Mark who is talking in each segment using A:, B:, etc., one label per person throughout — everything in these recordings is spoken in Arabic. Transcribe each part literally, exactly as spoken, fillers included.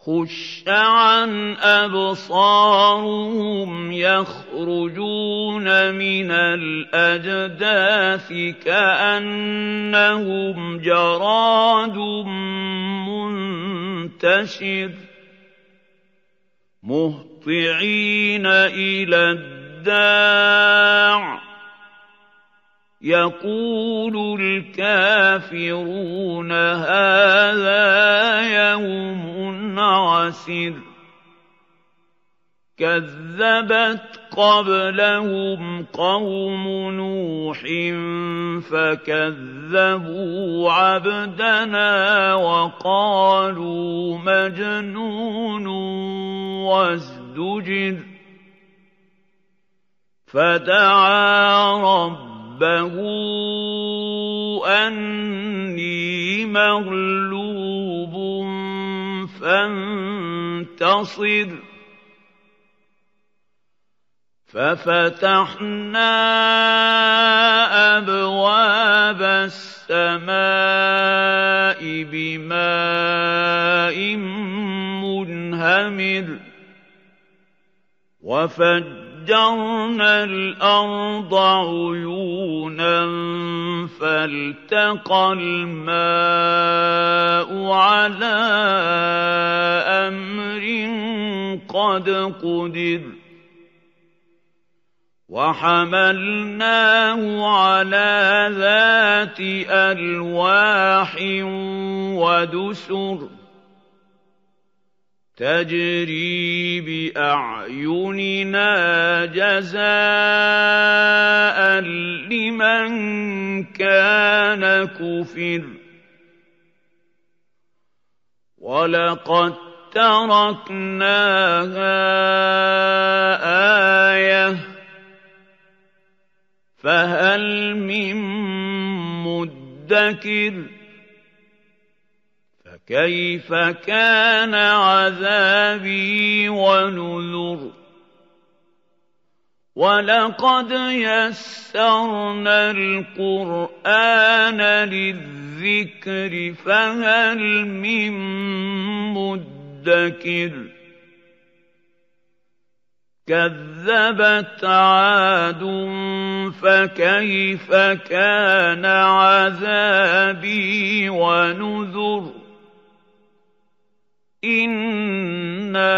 A: خُشَّ عَنْ أَبْصَارُهُمْ يَخْرُجُونَ مِنَ الْأَجْدَاثِ كَأَنَّهُمْ جَرَادٌ مُّنتَشِرٌ مُهْطِعِينَ إِلَى الدَّاعِ يَقُولُ الْكَافِرُونَ هَٰذَا يَوْمٌ عَسِرٌ كَذَّبَتْ قَبْلَهُمْ قَوْمُ نُوحٍ فَكَذَّبُوا عَبْدَنَا وَقَالُوا مَجْنُونٌ وَازْدُجِرَ فَدَعَا رَبَّهُ رَبَّهُ أَنِّي مَغْلُوبٌ فَانتَصِرْ فَفَتَحْنَا أَبْوَابَ السَّمَاءِ بِمَاءٍ مُّنْهَمِرٍ وَفَجَّرْنَا الْأَرْضَ عُيُونًا فَالْتَقَى الْمَاءُ عَلَىٰ أَمْرٍ قَدْ قُدِرَ وَحَمَلْنَاهُ عَلَىٰ ذَاتِ أَلْوَاحٍ وَدُسُرٍ تَجْرِي بِأَعْيُنِنَا جَزَاءً لِّمَن كَانَ كُفِرَ وَلَقَد تَّرَكْنَاهَا آيَةً فَهَلْ مِن مُّدَّكِرٍ فَكَيْفَ كَانَ عَذَابِي وَنُذُرِ وَلَقَدْ يَسَّرْنَا الْقُرْآنَ لِلذِّكْرِ فَهَلْ مِن مُّدَّكِرٍ كَذَّبَتْ عَادٌ فَكَيْفَ كَانَ عَذَابِي وَنُذُرِ إِنَّا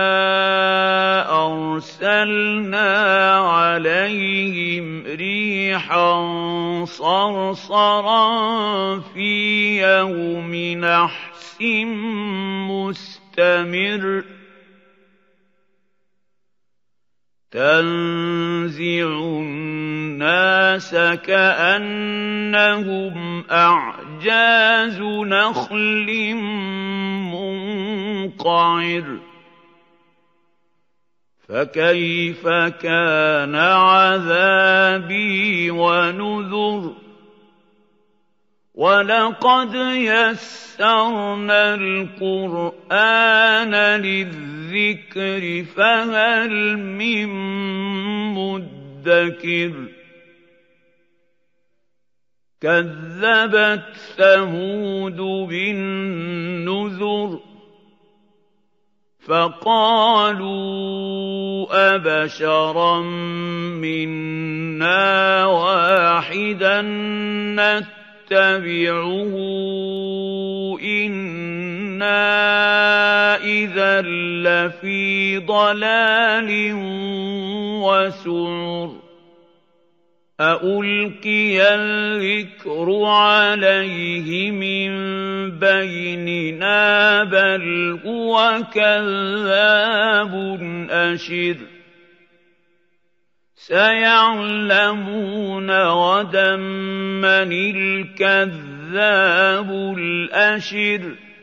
A: أَرْسَلْنَا عَلَيْهِمْ رِيحًا صَرْصَرًا فِي يَوْمِ نَحْسٍ مُّسْتَمِرٍّ تَنزِعُ النَّاسَ كَأَنَّهُمْ أَعْجَازُ نَخْلٍ مُّنقَعِرٍ فَكَيْفَ كَانَ عَذَابِي وَنُذُرِ وَلَقَدْ يَسَّرْنَا الْقُرْآنَ لِلذِّكْرِ فَهَلْ مِن مُّدَّكِرٍ كَذَّبَتْ ثَمُودُ بِالنُّذُرِ فَقَالُوا أَبَشَرًا مِّنَّا وَاحِدًا نَّتَّبِعُهُ إِنَّا إِذًا لَّفِي ضَلَالٍ وَسُعُرٍ أَأُلْقِيَ الذِّكْرُ عَلَيْهِ مِن بَيْنِنَا بَلْ هُوَ كَذَّابٌ أَشِرٌ سَيَعْلَمُونَ غَدًا مَّنِ الْكَذَّابُ الْأَشِرُ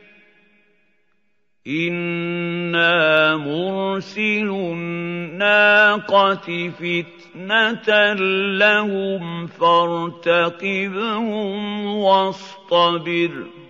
A: إِنَّا مُرْسِلُو النَّاقَةِ فِتْنَةً لَّهُمْ فَارْتَقِبْهُمْ وَاصْطَبِرْ